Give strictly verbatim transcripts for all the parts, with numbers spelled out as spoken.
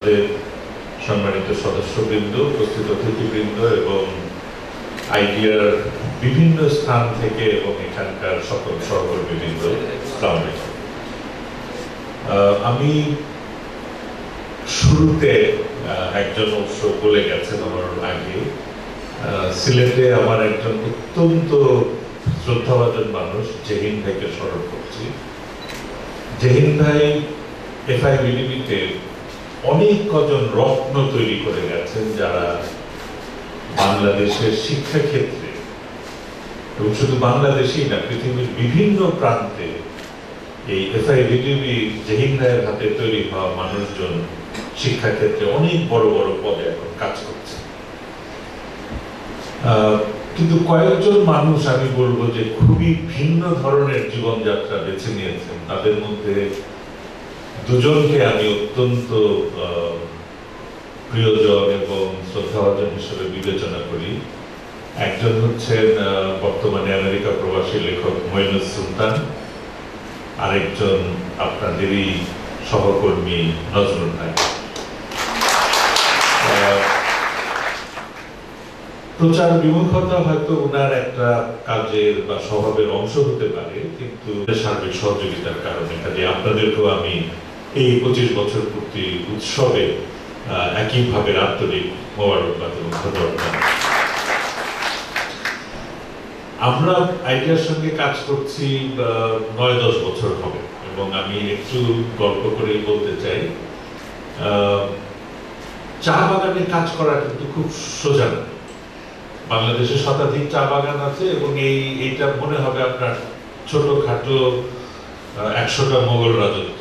সম্মানিত সদস্যবৃন্দ, উপস্থিত অতিথিবৃন্দ এবং আইডিয়ার বিভিন্ন স্থান থেকে এবং এখানকার সকল সহকর্মীবৃন্দ, আসসালামু আলাইকুম। আমি শুরুতে একজন অবশ্য বলে গেছেন আমার আগে, সিলেটে আমার একজন অত্যন্ত শ্রদ্ধাভাজন মানুষ জহিন ভাইকে স্মরণ করছি। জহিন ভাই এফআইবিডিবিতে অনেক কজন রত্ন তৈরি করে গেছেন, যারা বাংলাদেশের শিক্ষা ক্ষেত্রে এবং শুধু বাংলাদেশেই না, পৃথিবীর বিভিন্ন প্রান্তে এই এফআইবিডিবি জহিন ভাইয়ের হাতে তৈরি হওয়া মানুষজন শিক্ষা ক্ষেত্রে অনেক বড় বড় পদে এখন কাজ করছে। কিন্তু কয়েকজন মানুষ আমি বলবো যে খুবই ভিন্ন ধরনের জীবনযাত্রা বেছে নিয়েছেন। তাদের মধ্যে দুজনকে আমি অত্যন্ত প্রিয়জন এবং শ্রদ্ধাভাজন হিসেবে বিবেচনা করি। একজন হচ্ছেন বর্তমানে আমেরিকা প্রবাসী লেখক মঈনুস সুলতান, আরেকজন আপনাদেরই সহকর্মী নজরুল ভাই। প্রচার বিমুখতা হয়তো ওনার একটা কাজের বা স্বভাবের অংশ হতে পারে, কিন্তু সার্বিক সহযোগিতার কারণে কাজে আপনাদেরকেও আমি এই পঁচিশ বছর পূর্তি উৎসবে একইভাবে আন্তরিক মোবারকবাদ এবং ধন্যবাদ। আমরা আইডিয়ার সঙ্গে কাজ করছি নয় দশ বছর হবে এবং আমি একটু গল্প করেই বলতে চাই, চা বাগানে কাজ করা কিন্তু খুব সোজা না। বাংলাদেশে শতাধিক চা বাগান আছে এবং এই এইটা মনে হবে আপনার ছোটখাটো একশোটা মোগল রাজত্ব।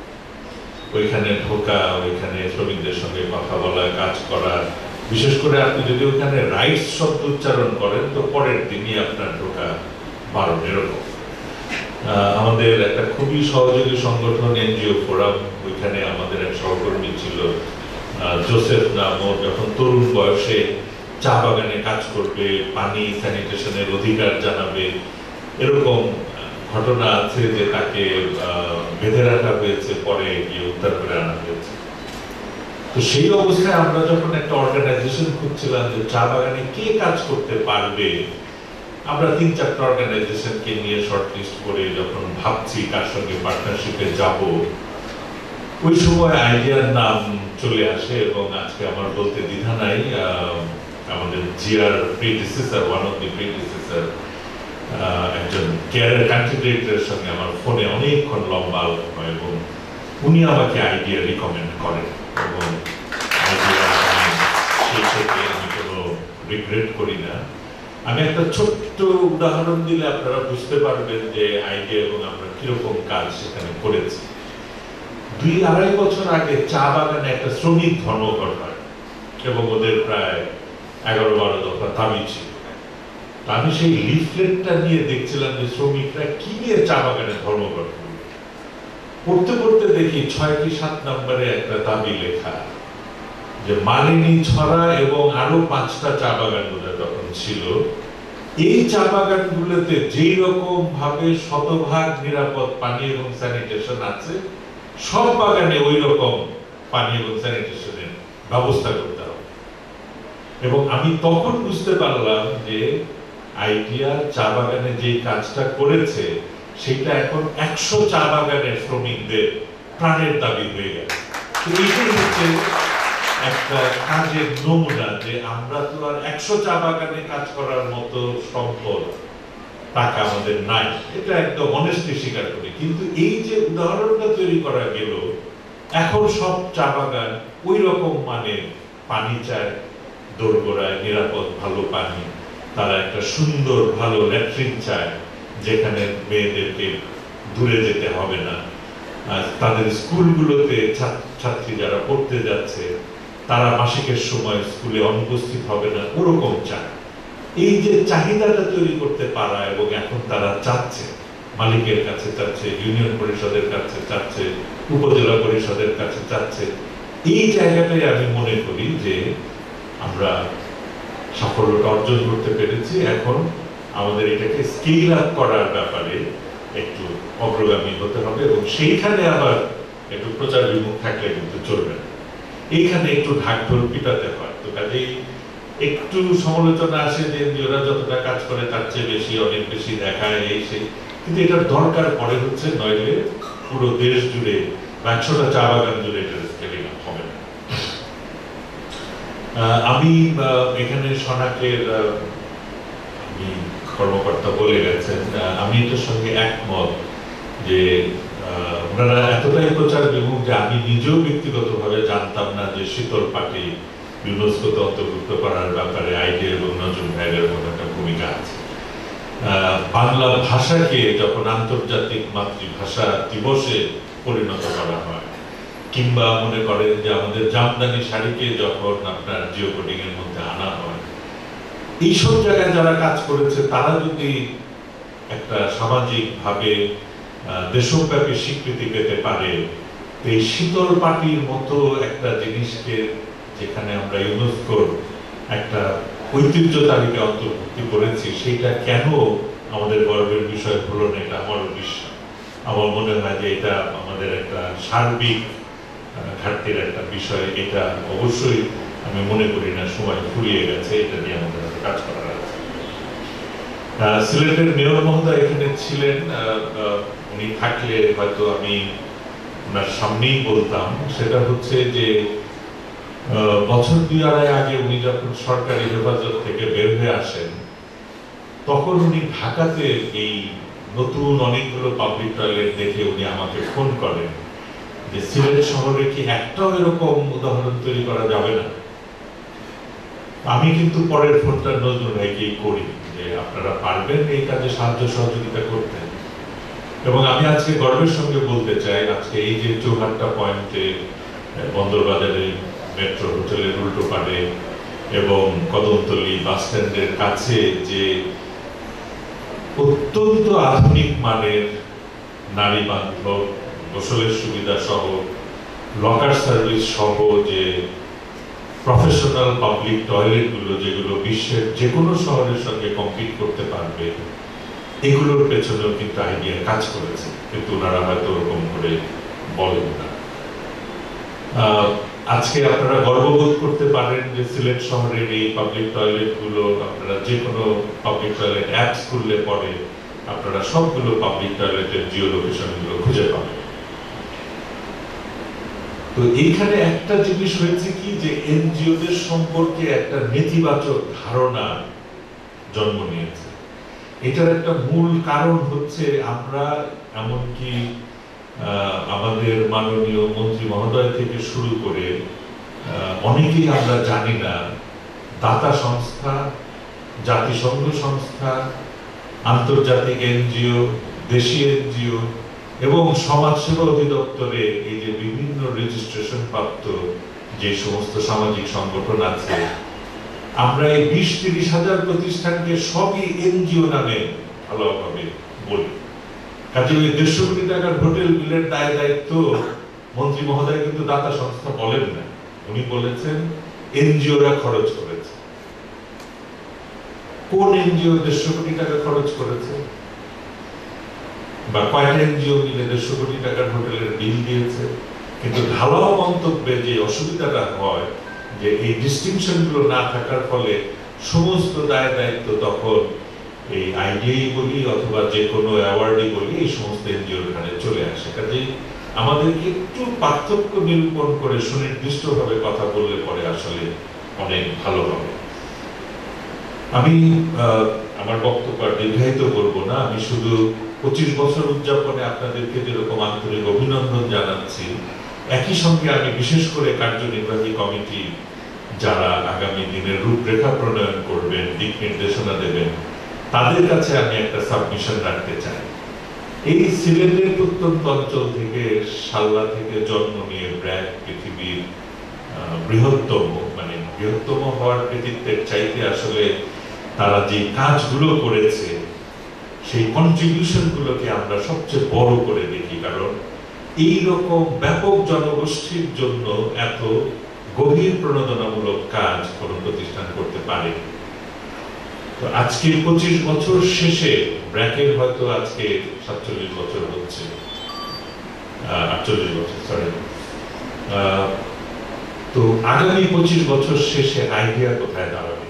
ওইখানে ঢোকা, ওইখানে শ্রমিকদের সঙ্গে কথা বলা, কাজ করা, বিশেষ করে আপনি যদি ওইখানে রাইটস শব্দ উচ্চারণ করেন তো পরের দিনই আপনার ঢোকা বারণ, এরকম। আমাদের একটা খুবই সহযোগী সংগঠন এনজিও ফোরাম, ওইখানে আমাদের এক সহকর্মী ছিল জোসেফ নাম, ও যখন তরুণ বয়সে চা বাগানে কাজ করবে, পানি স্যানিটেশনের অধিকার জানাবে, এরকম ঘটনা আছে যে তাকে বেঁধে রাখা হয়েছে, পরে গিয়ে উদ্ধার করে আনা হয়েছে। তো সেই অবস্থায় আমরা যখন একটা অর্গানাইজেশন খুঁজছিলাম যে চা বাগানে কে কাজ করতে পারবে, আমরা তিন চারটা অর্গানাইজেশনকে নিয়ে শর্টলিস্ট করে যখন ভাবছি কার সঙ্গে পার্টনারশিপে যাব, ওই সময় আইডিয়ার নাম চলে আসে এবং আজকে আমার বলতে দ্বিধা নাই, আমাদের GR predecessor, one of the predecessor একজন কেয়ারের কান্ট্রি ডিরেক্টরের সঙ্গে আমার ফোনে অনেকক্ষণ লম্বা আলোচনা হয় এবং উনি আমাকে আইডিয়া রিকমেন্ড করেন এবং আইডিয়া সেই থেকে আমি কোনো রিগ্রেট করি না। আমি একটা ছোট্ট উদাহরণ দিলে আপনারা বুঝতে পারবেন যে আইডিয়া এবং আমরা কিরকম কাজ সেখানে করেছি। দুই আড়াই বছর আগে চা বাগানে একটা শ্রমিক ধর্মঘট হয় এবং ওদের প্রায় এগারো বারো দফা দাবি ছিল। আমি সেই লিফলেটটা নিয়ে দেখছিলাম যে শ্রমিকরা কি নিয়ে চা বাগানে ধর্মঘট করবে। পড়তে পড়তে দেখি ছয় কি সাত নম্বরে একটা দাবি লেখা যে মালিনী ছড়া এবং আরো পাঁচটা চা বাগান তখন ছিল, এই চা বাগানগুলোতে যেই রকম ভাবে শতভাগ নিরাপদ পানি এবং স্যানিটেশন আছে, সব বাগানে ওই রকম পানি এবং স্যানিটেশনের ব্যবস্থা করতে হবে। এবং আমি তখন বুঝতে পারলাম যে আইডিয়া চা বাগানে যে কাজটা করেছে সেটা এখন একশো চা বাগানের শ্রমিকদের প্রাণের দাবি হয়ে গেছে। এইটাই হচ্ছে একটা কাজের নমুনা যে আমরা তো আর একশো চা বাগানে কাজ করার মতো সম্পদ টাকা আমাদের নাই, এটা একদম অনেস্টলি স্বীকার করি। কিন্তু এই যে উদাহরণটা তৈরি করা গেল, এখন সব চা বাগান ওই রকম মানে পানি চায়, দোরগোড়ায় নিরাপদ ভালো পানি, তারা একটা সুন্দর ভালো ল্যাট্রিন চায় যেখানে মেয়েদেরকে দূরে যেতে হবে না, তাদের স্কুলগুলোতে ছাত্রী যারা পড়তে যাচ্ছে তারা মাসিকের সময় স্কুলে অনুপস্থিত হবে না, ওরকম চায়। এই যে চাহিদাটা তৈরি করতে পারা এবং এখন তারা চাচ্ছে, মালিকের কাছে চাচ্ছে, ইউনিয়ন পরিষদের কাছে চাচ্ছে, উপজেলা পরিষদের কাছে চাচ্ছে, এই জায়গাটাই আমি মনে করি যে আমরা সাফল্যটা অর্জন করতে পেরেছি। এখন আমাদের এটাকে স্কেল আপ করার ব্যাপারে একটু অগ্রগামী হতে হবে এবং সেইখানে আবার একটু প্রচার বিমুখ থাকলে কিন্তু চলবে না। এইখানে একটু ঢাকঢোল পিটাতে হয়। তো কাজেই একটু সমালোচনা আসে যে এনজিওরা যতটা কাজ করে তার চেয়ে বেশি, অনেক বেশি দেখায় এই সেই, কিন্তু এটার দরকার পড়ে হচ্ছে, নইলে পুরো দেশ জুড়ে বা একশোটা চা বাগান জুড়ে এটা স্কেলিং আপ হবে না। আমি এখানে সনাকের আমি কর্মকর্তা বলে গেছেন, আমি এটার সঙ্গে একমত যে ওনারা এতটাই প্রচার বিমুখ যে আমি নিজেও ব্যক্তিগতভাবে জানতাম না যে শীতল পাটি ইউনেস্কোতে অন্তর্ভুক্ত করার ব্যাপারে আইডিয়া এবং নজরুল ভাইয়ের মতো একটা ভূমিকা আছে। বাংলা ভাষাকে যখন আন্তর্জাতিক মাতৃভাষা দিবসে পরিণত করা হয়, কিংবা মনে করেন যে আমাদের জামদানি শাড়িকে যখন আপনার জিও কোডিং এর মধ্যে আনা হয়, এইসব জায়গায় যারা কাজ করেছে তারা যদি একটা সামাজিক ভাবে দেশব্যাপী স্বীকৃতি পেতে পারে, এই শীতল পাটির মতো একটা জিনিসকে যেখানে আমরা ইউনেস্কোর একটা ঐতিহ্য তালিকা অন্তর্ভুক্তি করেছি, সেইটা কেন আমাদের গর্বের বিষয় হলো না, এটা আমার বিশ্বাস। আমার মনে হয় যে এটা আমাদের একটা সার্বিক ঘাটতির একটা বিষয়। এটা অবশ্যই আমি মনে করি না সময় ফুরিয়ে গেছে, এটা নিয়ে আমাদের কাজ করার আছে। সিলেটের মেয়র মহোদয় এখানে ছিলেন, উনি থাকলে হয়তো আমি ওনার সামনেই বলতাম। সেটা হচ্ছে যে বছর দুই আড়াই আগে উনি যখন সরকারি হেফাজত থেকে বের হয়ে আসেন, তখন উনি ঢাকাতে এই নতুন অনেকগুলো পাবলিক টয়লেট দেখে উনি আমাকে ফোন করেন যে সিলেট শহরে কি একটাও এরকম উদাহরণ তৈরি করা যাবে না। আমি কিন্তু পরের ফোনটা নজরুল ভাইকেই করি যে আপনারা পারবেন এই কাজে সাহায্য সহযোগিতা করতে। এবং আমি আজকে গর্বের সঙ্গে বলতে চাই, আজকে এই যে চৌহাট্টা পয়েন্টে বন্দরবাজারে মেট্রো হোটেলের উল্টো পাড়ে এবং কদমতলী বাস স্ট্যান্ডের কাছে যে অত্যন্ত আধুনিক মানের নারী বান্ধব গোসলের সুবিধা সহ, লকার সার্ভিস সহ যে প্রফেশনাল পাবলিক টয়লেট গুলো, যেগুলো বিশ্বের যে কোনো শহরের সঙ্গে কম্পিট করতে পারবে, এগুলোর পেছনেও কিন্তু আইডিয়া কাজ করেছে, কিন্তু ওনারা হয়তো ওরকম করে বলেন না। আজকে আপনারা গর্ববোধ করতে পারেন যে সিলেট শহরের এই পাবলিক টয়লেট গুলো, আপনারা যে কোনো পাবলিক টয়লেট অ্যাপস খুললে পরে আপনারা সবগুলো পাবলিক টয়লেটের জিও লোকেশন গুলো খুঁজে পাবেন। তো এইখানে একটা জিনিস হয়েছে কি, যে এনজিওদের সম্পর্কে একটা নেতিবাচক ধারণা জন্ম নিয়েছে। এটার একটা মূল কারণ হচ্ছে আমরা এমনকি আমাদের মাননীয় মন্ত্রী মহোদয় থেকে শুরু করে অনেকেই আমরা জানি না, দাতা সংস্থা, জাতিসংঘ সংস্থা, আন্তর্জাতিক এনজিও, দেশি এনজিও এবং সমাজসেবা অধিদপ্তরে এই যে বিভিন্ন রেজিস্ট্রেশন প্রাপ্ত যে সমস্ত সামাজিক সংগঠন আছে, আমরা এই বিশ তিরিশ হাজার প্রতিষ্ঠানকে সবই এনজিও নামে ভালোভাবে বলি। কাজে ওই দেড়শো কোটি টাকার হোটেল বিলের দায় দায়িত্ব মন্ত্রী মহোদয় কিন্তু দাতা সংস্থা বলেন না, উনি বলেছেন এনজিওরা খরচ করেছে। কোন এনজিও দেড়শো কোটি টাকা খরচ করেছে বা কয়টা এনজিও মিলে দেড়শো কোটি টাকার হোটেলের বিল দিয়েছে? কিন্তু ঢালাও মন্তব্যে যে অসুবিধাটা হয় যে এই ডিস্টিংশন গুলো না থাকার ফলে সমস্ত দায় দায়িত্ব তখন এই আইডিয়াই বলি অথবা যে কোনো অ্যাওয়ার্ডই বলি এই সমস্ত এনজিওর এখানে চলে আসে। কাজে আমাদেরকে একটু পার্থক্য নিরূপণ করে সুনির্দিষ্টভাবে কথা বললে পরে আসলে অনেক ভালো হবে। আমি আমার বক্তব্য দীর্ঘায়িত করব না, আমি শুধু পঁচিশ বছর উদযাপনে আপনাদেরকে যেরকম আন্তরিক অভিনন্দন জানাচ্ছি, একই সঙ্গে আমি বিশেষ করে কার্যনির্বাহী কমিটি যারা আগামী দিনের রূপরেখা প্রণয়ন করবেন, দিক নির্দেশনা দেবেন, তাদের কাছে আমি একটা সাবমিশন রাখতে চাই। এই সিলেটের প্রত্যন্ত অঞ্চল থেকে, সাল্লা থেকে জন্ম নিয়ে ব্র্যাক পৃথিবীর বৃহত্তম, মানে বৃহত্তম হওয়ার কৃতিত্বের চাইতে আসলে তারা যে কাজগুলো করেছে সেই কন্ট্রিবিউশন গুলোকে আমরা সবচেয়ে বড় করে দেখি, কারণ এই রকম ব্যাপক জনগোষ্ঠীর জন্য এত গভীর প্রণোদনামূলক কাজ কোন প্রতিষ্ঠান করতে পারে। তো আজকে পঁচিশ বছর শেষে ব্র্যাকের হয়তো আজকে সাতচল্লিশ বছর হচ্ছে, আটচল্লিশ বছর সরি তো আগামী পঁচিশ বছর শেষে আইডিয়া কোথায় দাঁড়াবে,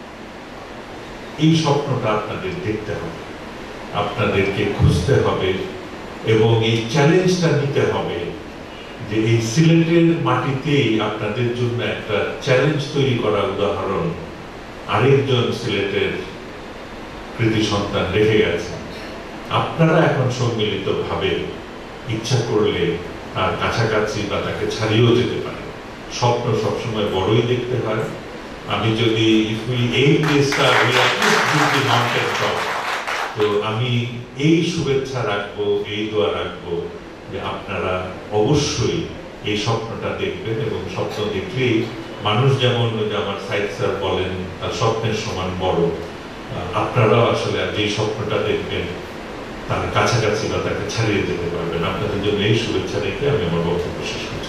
এই স্বপ্নটা আপনাদের দেখতে হবে, আপনাদেরকে খুঁজতে হবে এবং এই চ্যালেঞ্জটা নিতে হবে যে এই সিলেটের মাটিতেই আপনাদের জন্য একটা চ্যালেঞ্জ তৈরি করা উদাহরণ আরেকজন সিলেটের কৃতি সন্তান রেখে গেছে। আপনারা এখন সম্মিলিত ভাবে ইচ্ছা করলে তার কাছাকাছি বা তাকে ছাড়িয়েও যেতে পারে। স্বপ্ন সবসময় বড়ই দেখতে হয়। আমি যদি if we aim this star, we at least do the mountain top. তো আমি এই শুভেচ্ছা রাখবো, এই দোয়া রাখবো যে আপনারা অবশ্যই এই স্বপ্নটা দেখবেন এবং স্বপ্ন দেখলেই মানুষ যেমন আমার সাইদ স্যার বলেন তার স্বপ্নের সমান বড়, আপনারাও আসলে যে স্বপ্নটা দেখবেন তার কাছাকাছি বা তাকে ছাড়িয়ে যেতে পারবেন। আপনাদের জন্য এই শুভেচ্ছা রেখে আমি আমার বক্তব্য শেষ করি।